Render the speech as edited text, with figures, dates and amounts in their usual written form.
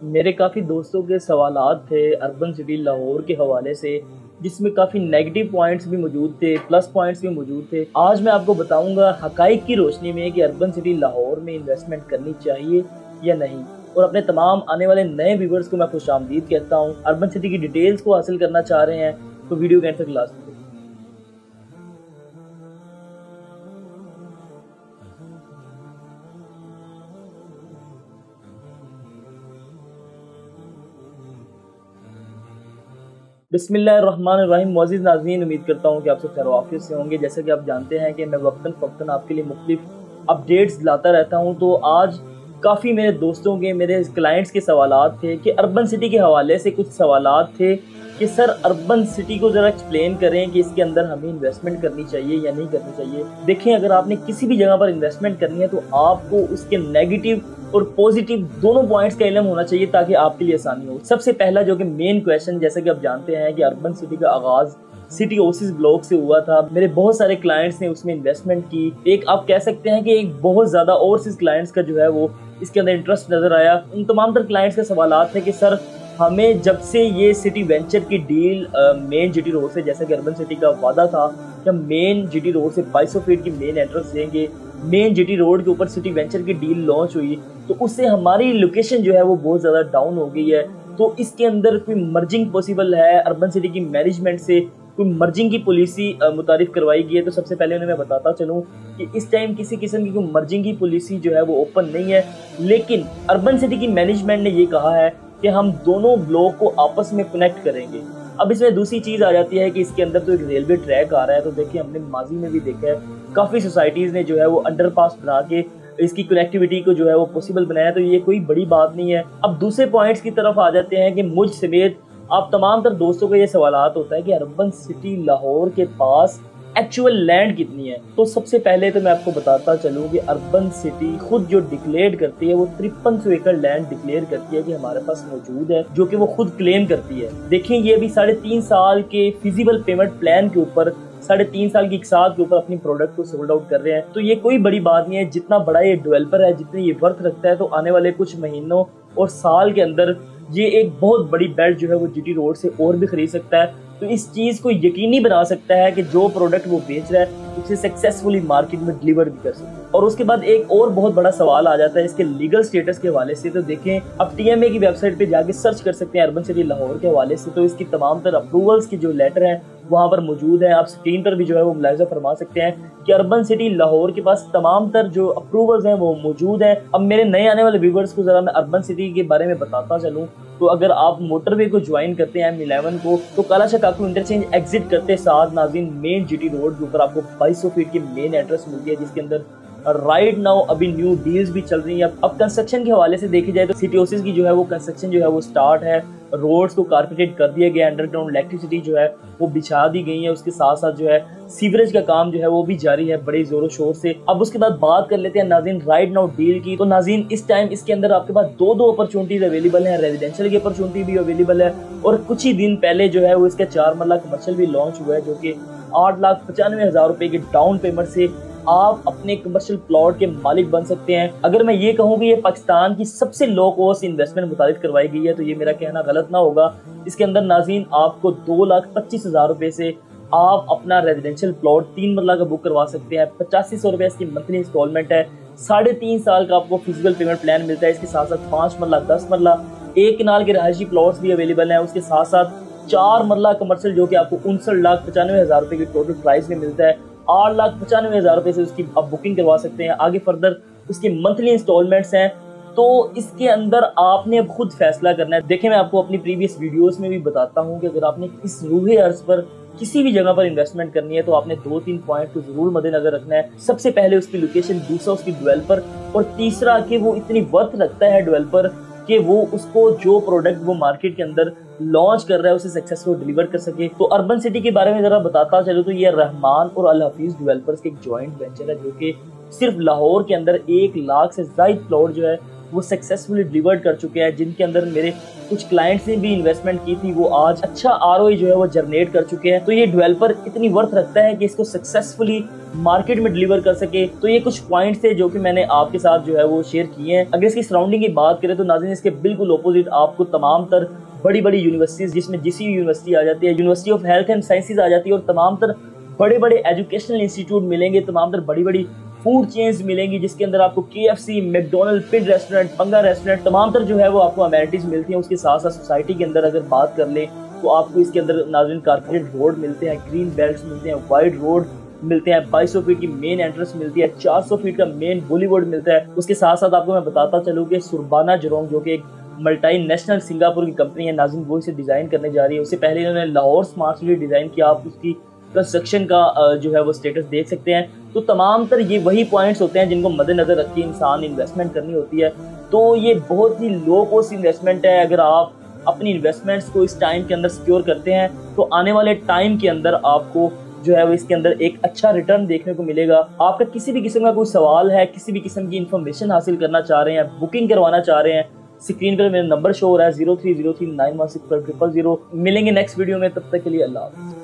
मेरे काफ़ी दोस्तों के सवालात थे अर्बन सिटी लाहौर के हवाले से, जिसमें काफ़ी नेगेटिव पॉइंट्स भी मौजूद थे, प्लस पॉइंट्स भी मौजूद थे। आज मैं आपको बताऊंगा हकाइक की रोशनी में कि अर्बन सिटी लाहौर में इन्वेस्टमेंट करनी चाहिए या नहीं। और अपने तमाम आने वाले नए व्यूवर्स को मैं खुशामदीद कहता हूँ। अर्बन सिटी की डिटेल्स को हासिल करना चाह रहे हैं तो वीडियो के एंड तक लास्ट में। बिस्मिल्लाहिर्रहमानिर्रहीम। मुअज़्ज़िज़ नाज़रीन, उम्मीद करता हूँ कि आप सब खैर आफियत से होंगे। जैसा कि आप जानते हैं कि मैं वक्तन फ़वक्तन आपके लिए मुख्तलिफ अपडेट्स लाता रहता हूँ। तो आज काफ़ी मेरे दोस्तों के, मेरे क्लाइंट्स के सवालात थे कि अर्बन सिटी के हवाले से कुछ सवालात थे कि सर अर्बन सिटी को ज़रा एक्सप्लेन करें कि इसके अंदर हमें इन्वेस्टमेंट करनी चाहिए या नहीं करनी चाहिए। देखें, अगर आपने किसी भी जगह पर इन्वेस्टमेंट करनी है तो आपको उसके नेगेटिव और पॉजिटिव दोनों पॉइंट्स का इल्म होना चाहिए ताकि आपके लिए आसानी हो। सबसे पहला जो कि मेन क्वेश्चन, जैसा कि आप जानते हैं कि अर्बन सिटी का आगाज सिटी ओसिस ब्लॉक से हुआ था। मेरे बहुत सारे क्लाइंट्स ने उसमें इन्वेस्टमेंट की। एक आप कह सकते हैं कि एक बहुत ज़्यादा ओवरसीज क्लाइंट्स का जो है वो इसके अंदर इंटरेस्ट नज़र आया। उन तमाम तर क्लाइंट्स के सवालात थे कि सर हमें जब से ये सिटी वेंचर की डील मेन जीटी रोड से, जैसा कि अर्बन सिटी का वादा था कि हम मेन जीटी रोड से 2200 फीट की मेन एंट्रेंस देंगे, मेन जीटी रोड के ऊपर सिटी वेंचर की डील लॉन्च हुई तो उससे हमारी लोकेशन जो है वो बहुत ज़्यादा डाउन हो गई है। तो इसके अंदर कोई मर्जिंग पॉसिबल है, अर्बन सिटी की मैनेजमेंट से कोई मर्जिंग की पॉलिसी मुतारिफ करवाई गई है। तो सबसे पहले उन्हें मैं बताता चलूँ कि इस टाइम किसी किस्म की कोई मर्जिंग की पॉलिसी जो है वो ओपन नहीं है, लेकिन अर्बन सिटी की मैनेजमेंट ने ये कहा है कि हम दोनों ब्लॉक को आपस में कनेक्ट करेंगे। अब इसमें दूसरी चीज़ आ जाती है कि इसके अंदर तो एक रेलवे ट्रैक आ रहा है। तो देखिए, हमने माजी में भी देखा है काफ़ी सोसाइटीज़ ने जो है वो अंडरपास बना के इसकी कनेक्टिविटी को जो है वो पॉसिबल बनाया। तो ये कोई बड़ी बात नहीं है। अब दूसरे पॉइंट्स की तरफ आ जाते हैं कि मुझ समेत आप तमाम तर दोस्तों को ये सवालात होता है कि अर्बन सिटी लाहौर के पास एक्चुअल लैंड कितनी है। तो सबसे पहले तो मैं आपको बताता चलूँ कि अर्बन सिटी खुद जो डिक्लेयर करती है वो 5300 एकड़ लैंड डिक्लेयर करती है कि हमारे पास मौजूद है, जो कि वो खुद क्लेम करती है। देखिए, ये अभी 3.5 साल के फिजिबल पेमेंट प्लान के ऊपर 3.5 साल की इकसात के ऊपर अपनी प्रोडक्ट को सोल्ड आउट कर रहे हैं। तो ये कोई बड़ी बात नहीं है। जितना बड़ा ये डेवलपर है, जितनी ये वर्थ रखता है, तो आने वाले कुछ महीनों और साल के अंदर ये एक बहुत बड़ी बेल्ट जो है वो जीटी रोड से और भी खरीद सकता है। तो इस चीज़ को यकीनी बना सकता है कि जो प्रोडक्ट वो बेच रहा है उसे सक्सेसफुली मार्केट में डिलीवर भी कर सकता है। और उसके बाद एक और बहुत बड़ा सवाल आ जाता है इसके लीगल स्टेटस के हवाले से। तो देखें, अब टीएमए की वेबसाइट पे जाके सर्च कर सकते हैं अर्बन सिटी लाहौर के हवाले से। तो इसकी तमाम तर अप्रूवल्स की जो लेटर हैं वहाँ पर मौजूद है। आप स्क्रीन पर भी जो है वो मुलाहिजा फरमा सकते हैं कि अर्बन सिटी लाहौर के पास तमाम तर जो अप्रूवल्स हैं वो मौजूद हैं। अब मेरे नए आने वाले व्यूवर्स को ज़रा मैं अर्बन सिटी के बारे में बताता चलूँ तो अगर आप मोटरवे को ज्वाइन करते हैं M11 को, तो कालाशाह काकू इंटरचेंज एग्जिट करते साथ नाज़रीन मेन जीटी रोड के ऊपर आपको 2200 फीट की मेन एंट्रेंस मिलती है, जिसके अंदर राइट नाउ अभी न्यू डील्स भी चल रही है। अब कंस्ट्रक्शन के हवाले से देखी जाए तो सिटी ओसिस की जो है वो कंस्ट्रक्शन जो है वो स्टार्ट है। रोड्स को कारपेटेड कर दिया गया, अंडरग्राउंड इलेक्ट्रिसिटी जो है वो बिछा दी गई है। उसके साथ साथ जो है सीवरेज का काम जो है वो भी जारी है बड़े जोरों शोर से। अब उसके बाद बात कर लेते हैं नाज़रीन राइट नाउ डील की। तो नाज़रीन, इस टाइम इसके अंदर आपके पास दो अपॉर्चुनिटीज अवेलेबल हैं। रेजिडेंशियल की अपॉर्चुनिटी भी अवेलेबल है और कुछ ही दिन पहले जो है वो इसका 4 मरला कमर्शियल भी लॉन्च हुआ है, जो कि 8,95,000 रुपए की डाउन पेमेंट से आप अपने कमर्शियल प्लॉट के मालिक बन सकते हैं। अगर मैं ये कहूँ कि ये पाकिस्तान की सबसे लो कॉस्ट इन्वेस्टमेंट मुतारिफ करवाई गई है तो ये मेरा कहना गलत ना होगा। इसके अंदर नाज़रीन आपको 2,25,000 रुपए से आप अपना रेजिडेंशियल प्लॉट 3 मरला का बुक करवा सकते हैं। 8500 रुपये इसकी मंथली इंस्टॉलमेंट है। 3.5 साल का आपको फिजिकल पेमेंट प्लान मिलता है। इसके साथ साथ 5 मरला, 10 मरला, 1 कनाल के रहायशी प्लॉट्स भी अवेलेबल हैं। उसके साथ साथ 4 मरला कमर्शियल जो कि आपको 59,95,000 रुपए की टोटल प्राइस में मिलता है। 8,95,000 रुपए से उसकी आप बुकिंग करवा सकते हैं। आगे फर्दर उसकी मंथली इंस्टॉलमेंट्स हैं। तो इसके अंदर आपने अब खुद फैसला करना है। देखिए, मैं आपको अपनी प्रीवियस वीडियोस में भी बताता हूँ कि अगर आपने इस रूहे अर्ज पर किसी भी जगह पर इन्वेस्टमेंट करनी है तो आपने 2-3 पॉइंट को जरूर मद्देनजर रखना है। सबसे पहले उसकी लोकेशन, दूसरा उसकी डेवलपर, और तीसरा कि वो इतनी वर्थ रखता है डेवलपर कि वो उसको जो प्रोडक्ट वो मार्केट के अंदर लॉन्च कर रहा है उसे सक्सेसफुल डिलीवर कर सके। तो अर्बन सिटी के बारे में जरा बताता चलो तो ये रहमान और अल हफीज डेवलपर्स के एक जॉइंट वेंचर है, जो कि सिर्फ लाहौर के अंदर 1 लाख से ज्यादा प्लॉट जो है वो सक्सेसफुली डिलीवर्ड कर चुके हैं, जिनके अंदर मेरे कुछ क्लाइंट्स ने भी इन्वेस्टमेंट की थी, वो आज अच्छा आरओआई जो है वो जनरेट कर चुके हैं। तो ये डेवलपर इतनी वर्थ रखता है कि इसको सक्सेसफुली मार्केट में डिलीवर कर सके। तो ये कुछ पॉइंट्स थे जो कि मैंने आपके साथ जो है वो शेयर किए हैं। अगर इसकी सराउंडिंग की बात करें तो नाज़रीन इसके बिल्कुल ऑपोजिट आपको तमाम तर बड़ी बड़ी यूनिवर्सिटीज, जिसमें जीसीयू यूनिवर्सिटी आ जाती है, university of health and sciences आ जाती है, और तमाम तर बड़े बड़े एजुकेशनल इंस्टीट्यूट मिलेंगे, तमाम तर बड़ी बड़ी फूड चेन्स मिलेंगी, जिसके अंदर आपको KFC, मैकडोनल्ड, पिट रेस्टोरेंट, पंगा रेस्टोरेंट, तमाम तर जो है वो आपको अमेनिटीज मिलती हैं। उसके साथ साथ सोसाइटी के अंदर अगर बात कर ले तो आपको इसके अंदर नाज़रीन कारपेटेड रोड मिलते हैं, ग्रीन बेल्ट मिलते हैं, वाइड रोड मिलते हैं, 2200 फीट की मेन एंट्रेंस मिलती है, 400 फीट का मेन बॉलीवुड मिलता है। उसके साथ साथ आपको मैं बताता चलूँ कि सुरबाना जरोंग जो कि एक मल्टी नेशनल सिंगापुर की कंपनी है नाज़रीन, वो इसे डिज़ाइन करने जा रही है। उससे पहले इन्होंने लाहौर स्मार्ट सिटी डिज़ाइन किया, आप उसकी कंस्ट्रक्शन का जो है वो स्टेटस देख सकते हैं। तो तमाम तर ये वही पॉइंट्स होते हैं जिनको मद्देनजर रख के इंसान इन्वेस्टमेंट करनी होती है। तो ये बहुत ही लो कॉस्ट इन्वेस्टमेंट है। अगर आप अपनी इन्वेस्टमेंट्स को इस टाइम के अंदर सिक्योर करते हैं तो आने वाले टाइम के अंदर आपको जो है वो इसके अंदर एक अच्छा रिटर्न देखने को मिलेगा। आपका किसी भी किस्म का कोई सवाल है, किसी भी किस्म की इन्फॉर्मेशन हासिल करना चाह रहे हैं, बुकिंग करवाना चाह रहे हैं, स्क्रीन पर मेरा नंबर शो हो रहा है 0303916500। मिलेंगे नेक्स्ट वीडियो में, तब तक के लिए अल्लाह हाफ़िज़।